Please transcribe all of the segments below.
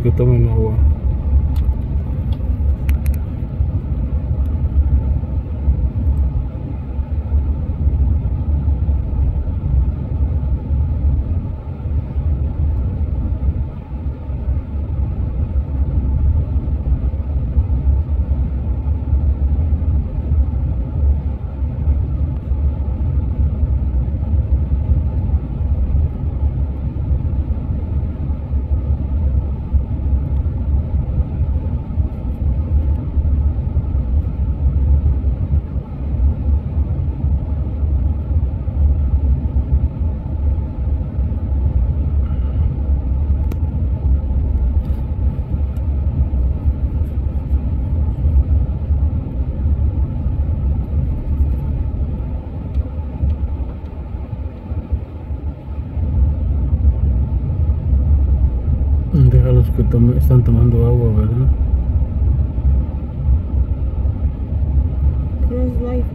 que tomen agua. Déjalos que están tomando agua, ¿verdad? Cross Life.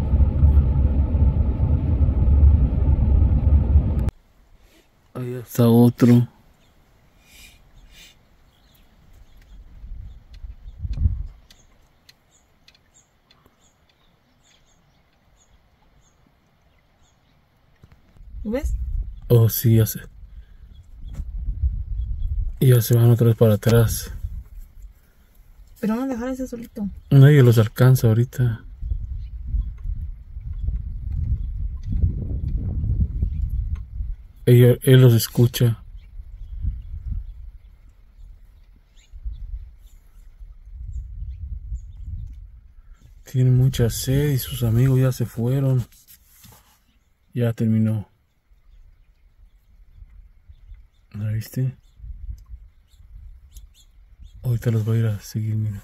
Ahí está otro. ¿Ves? Oh, sí, ya se van otra vez para atrás. Pero vamos a dejar ese solito. Nadie los alcanza ahorita. Él los escucha. Tiene mucha sed y sus amigos ya se fueron. Ya terminó. ¿La viste? Ahorita los voy a ir a seguir, mira.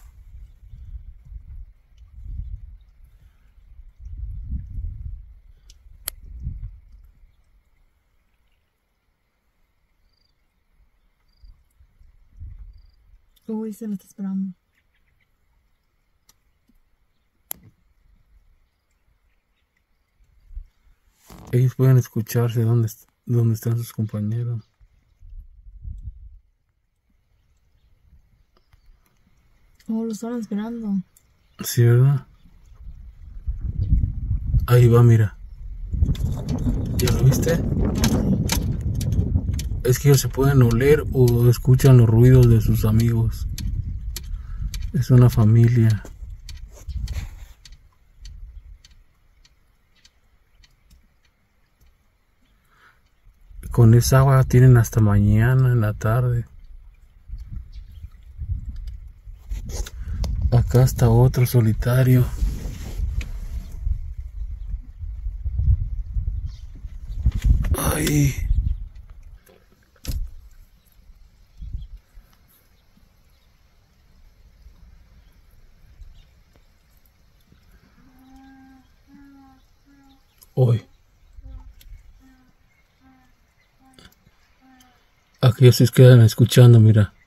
Uy, se lo está esperando. Ellos pueden escucharse dónde están sus compañeros. Oh, lo estaban esperando. Sí, ¿verdad? Ahí va, mira. ¿Ya lo viste? Es que ellos se pueden oler o escuchan los ruidos de sus amigos. Es una familia. Con esa agua tienen hasta mañana en la tarde. Acá está otro solitario. Ay. Hoy. Aquí se quedan escuchando, mira.